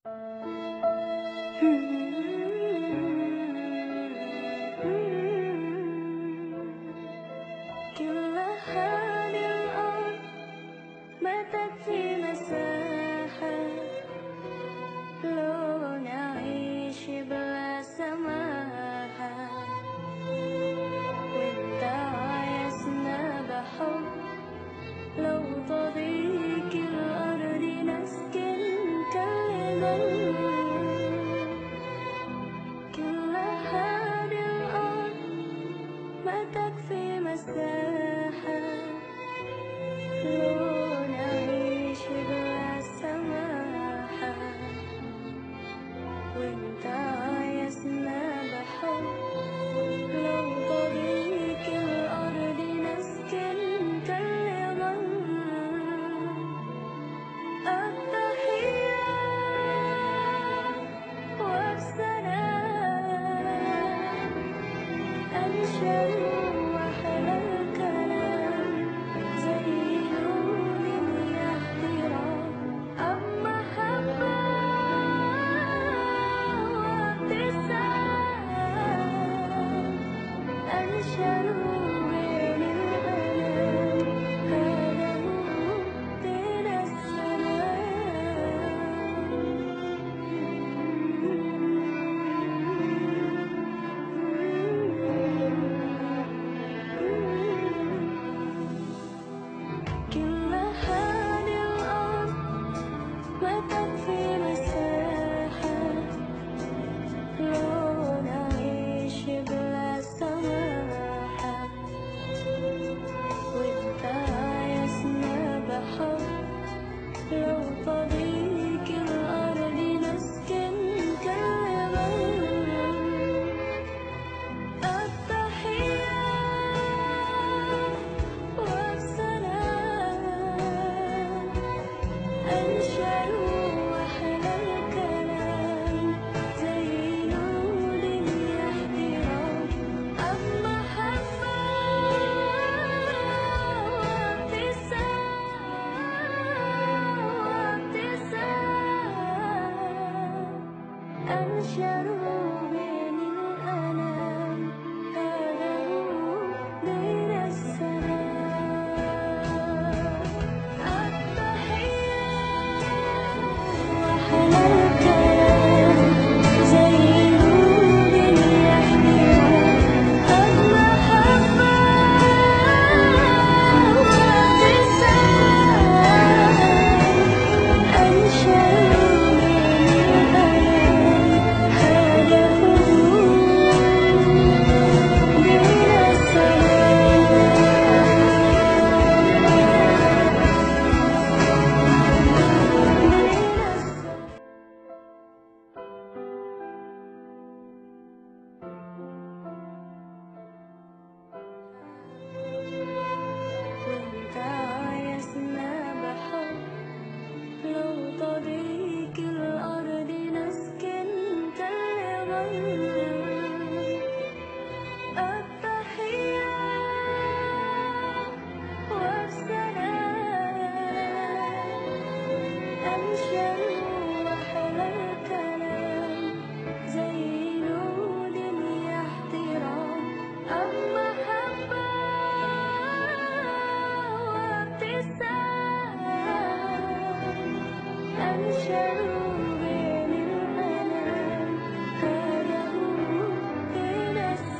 كل هذه الأرض ما تكفي مساحة لو نعيش بلا سماحة، وانت عايزنا بحب لو تضيق الأرض نسكن كالجبل. كل هذه الأرض ما تكفي مساحة لو نعيش بلا سماحة، وانت عايزنا بحب لو تضيق الأرض نسكن كالجبل. التحية والسلام أنشد وأحلى الكلام زي نور الاحترام، المحبة وابتسام أنشد بين الأنام، هذا هو دين كل هذه الأرض ما تكفي مساحة لو نعيش بلا سماحة، وانت عايزنا بحب لو تضيق الأرض نسكن كالجبل. التحية والسلام أنشد وأحلى الكلام زي نور الاحترام، المحبة وابتسام أنشد بين الأنام، هذا هو دين السلام. التحية وأحلى الكلام زي نور الاحترام، المحبة وابتسام أنشد بين الأنام، هذا هو دين السلام. وانت عايزنا بحب لو تضيق الأرض نسكن كالجبل. التحية والسلام أنشد وأحلى الكلام زي نور الاحترام، المحبة وابتسام أنشد بين الأنام، هذا هو دين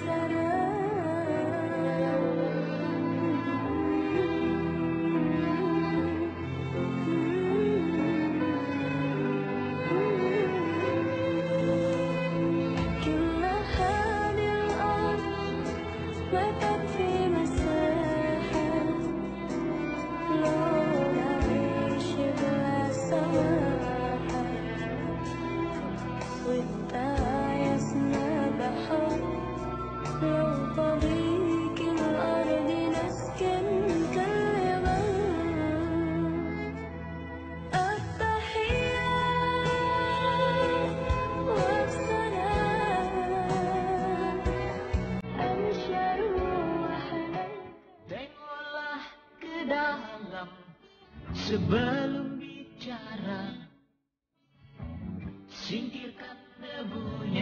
السلام. كل هذه الأرض ما تكفي مساحة لو نعيش بلا سماحة، وانت عايزنا بحب لو تضيق الأرض نسكن كالجبل. التحية والسلام أنشد وأحلى. Tengoklah ke dalam sebelum bicara. singkirkan debunya.